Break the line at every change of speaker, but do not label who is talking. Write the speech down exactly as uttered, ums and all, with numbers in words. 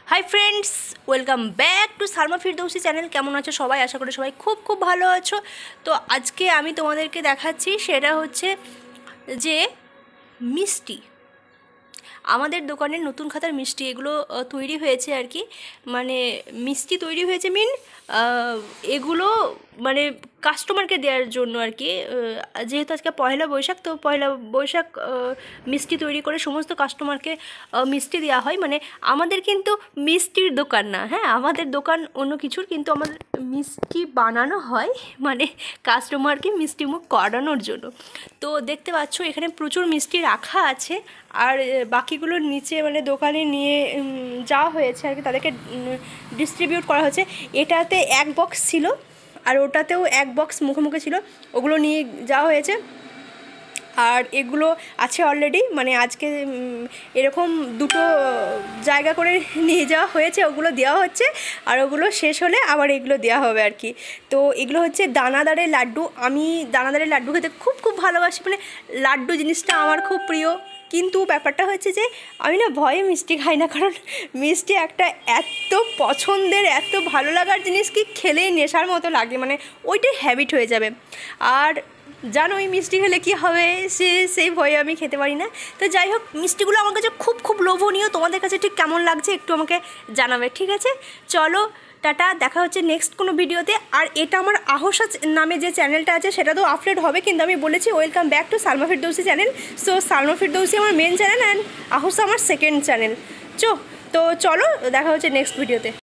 High friends, welcome back to Salma Firdousi channel. কেমন আছো সবাই? আশা করি সবাই খুব খুব ভালো আছো। তো আজকে আমি তোমাদেরকে দেখাচ্ছি সেটা হচ্ছে যে মিষ্টি, আমাদের দোকানের নতুন খাতার মিষ্টি এগুলো তৈরি হয়েছে আর কি। মানে মিষ্টি তৈরি হয়েছে মিন এগুলো মানে কাস্টমারকে দেওয়ার জন্য আর কি। যেহেতু আজকে পয়লা বৈশাখ, তো পয়লা বৈশাখ মিষ্টি তৈরি করে সমস্ত কাস্টমারকে মিষ্টি দেওয়া হয়। মানে আমাদের কিন্তু মিষ্টির দোকান না, হ্যাঁ আমাদের দোকান অন্য কিছুর, কিন্তু আমাদের মিষ্টি বানানো হয় মানে কাস্টমারকে মিষ্টি মুখ করানোর জন্য। তো দেখতে পাচ্ছ এখানে প্রচুর মিষ্টি রাখা আছে, আর বাকিগুলোর নিচে মানে দোকানে নিয়ে যাওয়া হয়েছে আর কি, তাদেরকে ডিস্ট্রিবিউট করা হয়েছে। এটাতে এক বক্স ছিল আর ওটাতেও এক বক্স মুখে মুখে ছিল, ওগুলো নিয়ে যাওয়া হয়েছে। আর এগুলো আছে অলরেডি, মানে আজকে এরকম দুটো জায়গা করে নিয়ে যাওয়া হয়েছে, ওগুলো দেওয়া হচ্ছে আর ওগুলো শেষ হলে আবার এগুলো দেওয়া হবে আর কি। তো এগুলো হচ্ছে দানাদারের লাড্ডু। আমি দানাদারের লাড্ডু খেতে খুব খুব ভালোবাসি, মানে লাড্ডু জিনিসটা আমার খুব প্রিয়। কিন্তু ব্যাপারটা হচ্ছে যে আমি না ভয়ে মিষ্টি খাই না, কারণ মিষ্টি একটা এত পছন্দের এত ভালো লাগার জিনিস কি খেলেই নেশার মতো লাগে, মানে ওইটাই হ্যাবিট হয়ে যাবে। আর জানো ওই মিষ্টি খেলে কী হবে, সে সেই ভয়ে আমি খেতে পারি না। তো যাই হোক, মিষ্টিগুলো আমার কাছে খুব খুব লোভনীয়। তোমাদের কাছে ঠিক কেমন লাগছে একটু আমাকে জানাবে, ঠিক আছে? চলো টাটা, দেখা হচ্ছে নেক্সট কোনো ভিডিওতে। আর এটা আমার আহসা নামে যে চ্যানেলটা আছে সেটা তো আপলোড হবে, কিন্তু আমি বলেছি welcome back to Salma Firdousi channel. So Salma Firdousi আমার মেন চ্যানেল অ্যান্ড আহসা আমার সেকেন্ড চ্যানেল। চো তো চলো দেখা হচ্ছে নেক্সট ভিডিওতে।